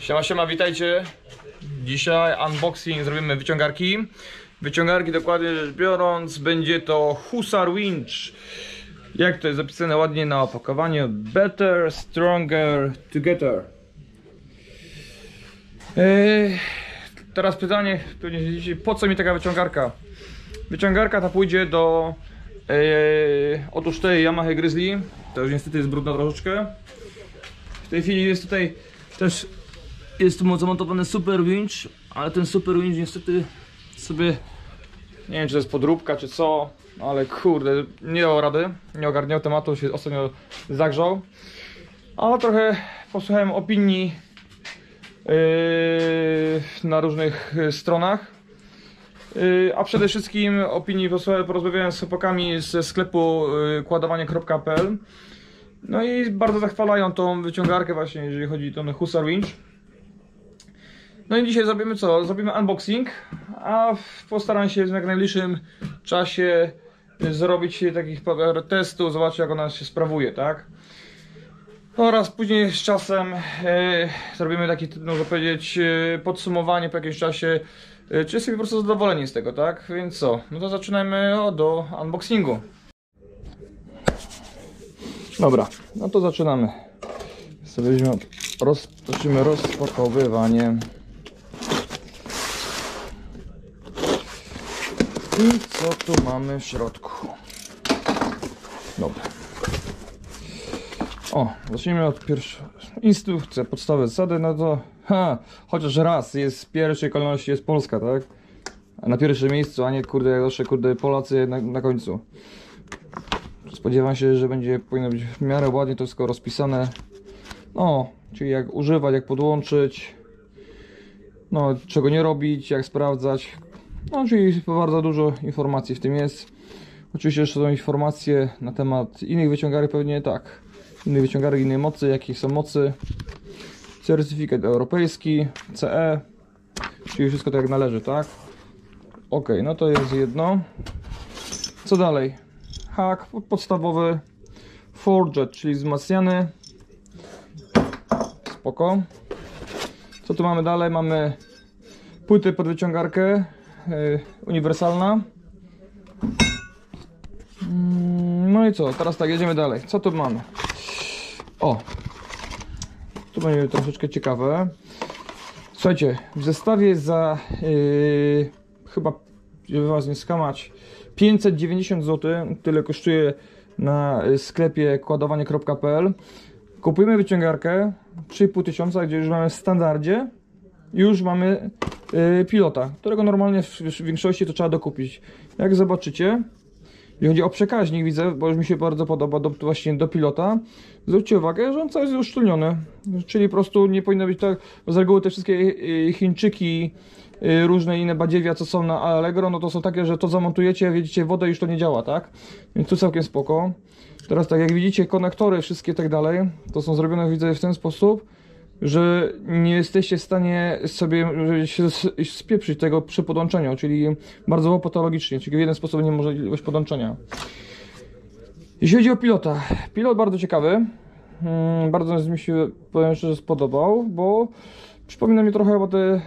Siema, siema, witajcie. Dzisiaj unboxing zrobimy wyciągarki. Wyciągarki, dokładnie rzecz biorąc, będzie to Husar Winch. Jak to jest zapisane ładnie na opakowaniu: Better, Stronger, Together. Teraz pytanie, po co mi taka wyciągarka? Wyciągarka ta pójdzie do otóż tej Yamaha Grizzly. To już niestety jest brudna troszeczkę. W tej chwili jest tutaj też tu zamontowany Super Winch, ale ten Super Winch niestety sobie, nie wiem czy to jest podróbka czy co, ale kurde, nie dał rady, nie ogarniał tematu, się ostatnio zagrzał. Ale trochę posłuchałem opinii na różnych stronach, a przede wszystkim opinii porozmawiałem z chłopakami ze sklepu kładowanie.pl. No i bardzo zachwalają tą wyciągarkę właśnie, jeżeli chodzi o ten Husar Winch. No i dzisiaj zrobimy co? Zrobimy unboxing, a postaram się w jak najbliższym czasie zrobić takich testów, zobaczyć jak ona się sprawuje, tak? Oraz później z czasem zrobimy taki, można powiedzieć, podsumowanie po jakimś czasie, czy jesteśmy po prostu zadowoleni z tego, tak? Więc co? No to zaczynajmy do unboxingu. Dobra, no to zaczynamy. Zaczniemy rozpakowywanie. I co tu mamy w środku? Dobra. O, zacznijmy od pierwszej. Instrukcja, podstawowe zasady, no to chociaż raz jest w pierwszej kolejności jest Polska, tak? A na pierwszym miejscu, a nie kurde jak zawsze Polacy na końcu. Spodziewam się, że powinno być w miarę ładnie to wszystko rozpisane. No, czyli jak używać, jak podłączyć, no, czego nie robić, jak sprawdzać. No, czyli bardzo dużo informacji w tym jest. Oczywiście jeszcze są informacje na temat innych wyciągarek, pewnie tak. Innych wyciągarek, innej mocy, jakie są mocy. Certyfikat europejski, CE, czyli wszystko tak jak należy, tak? Ok, no to jest jedno. Co dalej? Hak podstawowy, forged, czyli wzmacniany. Spoko. Co tu mamy dalej? Mamy płytę pod wyciągarkę, uniwersalna. No i co? Teraz tak, jedziemy dalej. Co tu mamy? O! Tu będzie troszeczkę ciekawe. Słuchajcie, w zestawie za chyba, żeby was nie skamać, 590 zł, tyle kosztuje na sklepie kładowanie.pl. Kupujemy wyciągarkę 3500, gdzie już mamy w standardzie, już mamy pilota, którego normalnie w większości to trzeba dokupić. Jak zobaczycie, jeżeli chodzi o przekaźnik, widzę, bo już mi się bardzo podoba właśnie do pilota, zwróćcie uwagę, że on cały jest uszczelniony, czyli po prostu nie powinno być tak, bo z reguły te wszystkie Chińczyki, różne inne badziewia, co są na Allegro, no to są takie, że to zamontujecie, wiedzicie, wodę już to nie działa, tak? Więc tu całkiem spoko. Teraz tak, jak widzicie, konektory wszystkie tak dalej, to są zrobione, widzę, w ten sposób, że nie jesteście w stanie sobie się spieprzyć tego przy podłączeniu, czyli bardzo patologicznie, czyli w jeden sposób niemożliwość podłączenia. Jeśli chodzi o pilota, pilot bardzo ciekawy, bardzo mi się, powiem szczerze, spodobał, bo przypomina mi trochę o te,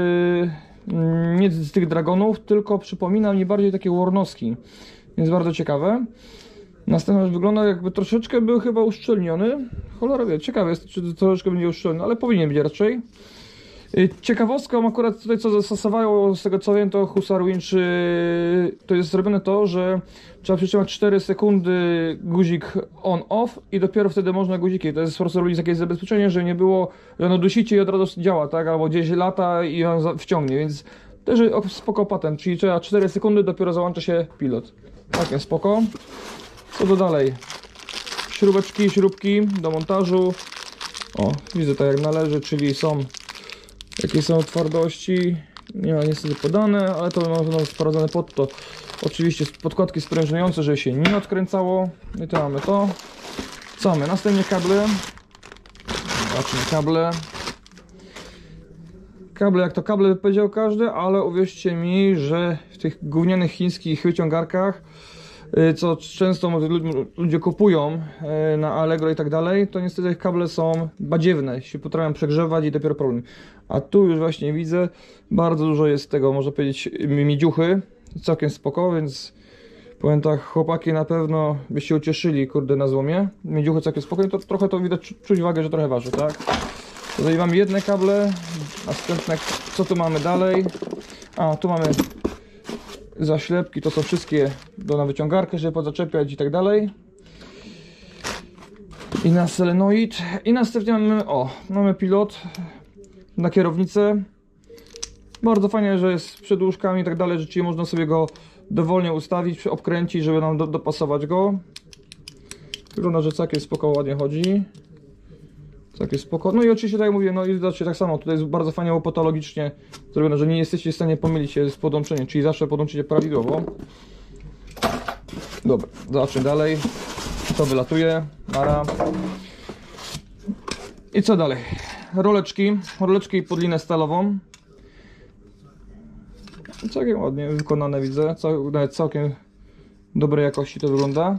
nie z tych Dragonów, tylko przypomina mi bardziej takie Warnowski, więc bardzo ciekawe. Następna rzecz, wygląda jakby troszeczkę był chyba uszczelniony. Cholera wie, ciekawe jest, czy troszeczkę będzie uszczelniony, ale powinien być raczej. Ciekawostką akurat tutaj, co zastosowało, z tego co wiem, to Husar Winch, to jest zrobione to, że trzeba przytrzymać 4 sekundy guzik on-off i dopiero wtedy można guziki. To jest po prostu robić jakieś zabezpieczenie, że nie było, że ono dusicie i od razu działa, tak? Albo gdzieś lata i on wciągnie, więc też spoko patent, czyli trzeba 4 sekundy, dopiero załącza się pilot. Takie spoko. Co to dalej? Śrubeczki, śrubki do montażu. O, widzę tak jak należy, czyli są jakie są twardości. Nie ma niestety podane, ale to mamy sprawdzone pod to. Oczywiście podkładki sprężynujące, żeby się nie odkręcało. I to mamy to. Co mamy? Następnie kable. Zobaczmy kable. Kable jak to kable powiedział każdy, ale uwierzcie mi, że w tych gównianych chińskich wyciągarkach co często ludzie kupują na Allegro i tak dalej, to niestety kable są badziewne, się potrafią przegrzewać i dopiero problem. A tu już właśnie widzę, bardzo dużo jest tego, można powiedzieć, miedziuchy, całkiem spoko, więc powiem tak, chłopaki na pewno by się ucieszyli, kurde, na złomie. Miedziuchy całkiem spokojnie, to trochę to widać, czuć wagę, że trochę waży, tak? Tutaj mamy jedne kable, następne, co tu mamy dalej? A, tu mamy zaślepki, to są wszystkie na wyciągarkę, żeby podzaczepiać i tak dalej. I na selenoid. I następnie mamy, mamy pilot na kierownicę. Bardzo fajnie, że jest z przedłużkami i tak dalej, że czyli można sobie go dowolnie ustawić, obkręcić, żeby nam dopasować go. Wygląda, że całkiem spoko, ładnie chodzi. Całkiem spoko. No i oczywiście, tak jak mówię, no i zobaczcie, tak samo, tutaj jest bardzo fajnie patologicznie zrobione, że nie jesteście w stanie pomylić się z podłączeniem, czyli zawsze podłączycie prawidłowo. Dobra, zobaczmy dalej. To wylatuje. Nara. I co dalej? Roleczki pod linę stalową. Całkiem ładnie wykonane, widzę. Nawet całkiem dobrej jakości to wygląda.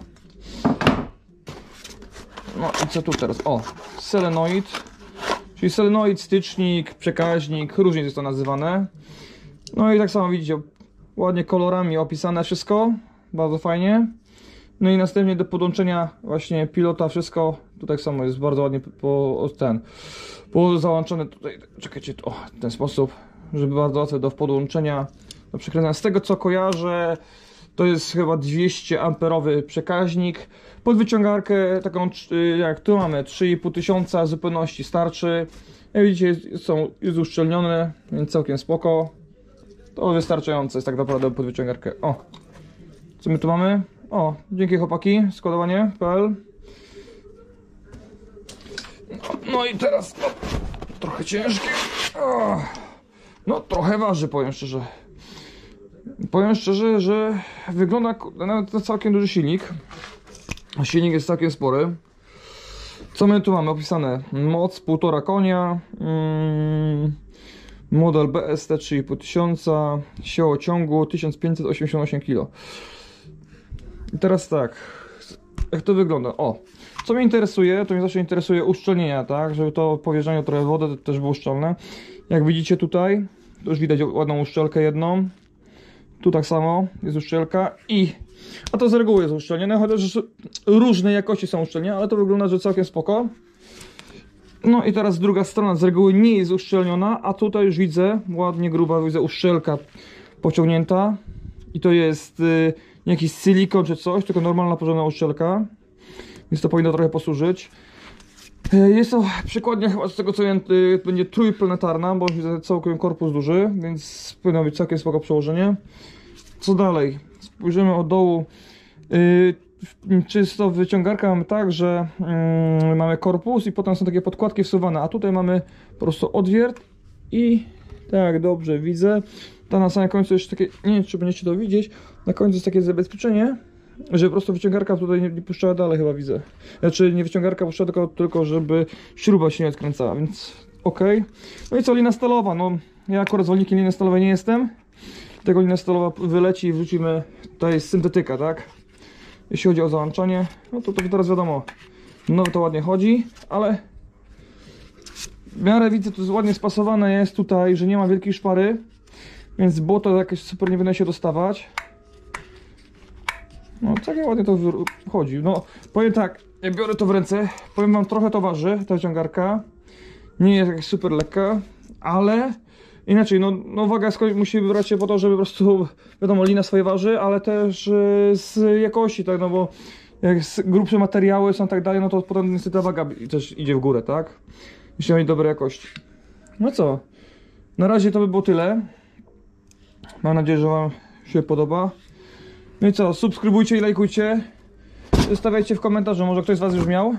No i co tu teraz? Selenoid. Czyli selenoid, stycznik, przekaźnik, różnie jest to nazywane. No i tak samo widzicie, ładnie kolorami opisane wszystko. Bardzo fajnie. No i następnie do podłączenia właśnie pilota wszystko. Tu tak samo jest bardzo ładnie załączone tutaj. Czekajcie, w ten sposób, żeby bardzo łatwe do podłączenia, do przekręcania. Z tego co kojarzę, to jest chyba 200 amperowy przekaźnik. Pod wyciągarkę taką, jak tu mamy, 3500 zupełności starczy. Jak widzicie, jest uszczelnione, więc całkiem spoko. To wystarczające jest tak naprawdę pod wyciągarkę. Co my tu mamy? Dzięki chłopaki, składowanie.pl. No i teraz trochę ciężkie. No trochę waży, powiem szczerze. Powiem szczerze, że wygląda nawet na całkiem duży silnik. A silnik jest całkiem spory. Co my tu mamy opisane? Moc 1,5 konia. Model BST 3500. Siła ciągu 1588 kg. I teraz tak. Jak to wygląda? Co mnie interesuje, to mnie zawsze interesuje uszczelnienia, tak? Żeby to powierzanie trochę wody to też było uszczelne. Jak widzicie tutaj, to już widać ładną uszczelkę jedną. Tu tak samo jest uszczelka a to z reguły jest uszczelnione, chociaż różnej jakości są uszczelnione, ale to wygląda, że całkiem spoko. No i teraz druga strona z reguły nie jest uszczelniona, a tutaj już widzę ładnie gruba, widzę uszczelka pociągnięta i to jest nie jakiś silikon czy coś, tylko normalna porządna uszczelka, więc to powinno trochę posłużyć. Jest to przykładnia chyba z tego co wiem, będzie trójplanetarna, bo widzę całkiem korpus duży, więc powinno być całkiem spoko przełożenie. Co dalej? Spojrzymy od dołu. Czysto wyciągarka mamy tak, że mamy korpus i potem są takie podkładki wsuwane, a tutaj mamy po prostu odwiert i tak dobrze widzę. Ta na samym końcu jeszcze takie, nie wiem czy będziecie to widzieć, na końcu jest takie zabezpieczenie, że po prostu wyciągarka tutaj nie puszczała dalej, chyba widzę. Znaczy nie wyciągarka puszczała, tylko żeby śruba się nie odkręcała, więc ok. No i co, lina stalowa, no ja akurat zwolennikiem liny stalowej nie jestem. Tego lina stalowa wyleci i wrzucimy, to jest syntetyka, tak? Jeśli chodzi o załączanie, no to teraz wiadomo, no to ładnie chodzi, ale w miarę widzę, to jest ładnie spasowane jest tutaj, że nie ma wielkiej szpary, więc błoto jakieś super nie powinno się dostawać. No całkiem ładnie to wchodzi. No powiem tak, jak biorę to w ręce, powiem wam, trochę to waży, ta wyciągarka. Nie jest jakaś super lekka, ale inaczej, no waga musi brać się po to, żeby po prostu, wiadomo, lina swoje waży, ale też z jakości, tak, no bo jak grubsze materiały są tak dalej, no to potem niestety ta waga też idzie w górę, tak? Jeśli mieć dobre jakości. No co, na razie to by było tyle. Mam nadzieję, że wam się podoba. No i co, subskrybujcie i lajkujcie. Zostawiajcie w komentarzu, może ktoś z was już miał.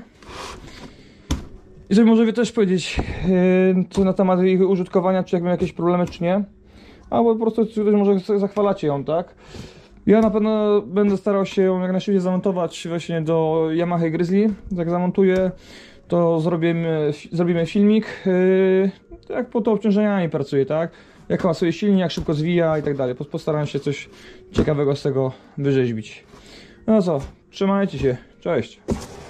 I żeby może wy też powiedzieć, co na temat ich użytkowania, czy jak miał jakieś problemy, czy nie. Albo po prostu ktoś może zachwalacie ją, tak? Ja na pewno będę starał się ją jak najszybciej zamontować właśnie do Yamaha Grizzly. Jak zamontuję, to zrobimy filmik, jak pod obciążeniami pracuję, tak? Jak hałasuje silnik, jak szybko zwija i tak dalej. Postaram się coś ciekawego z tego wyrzeźbić. No co, trzymajcie się. Cześć.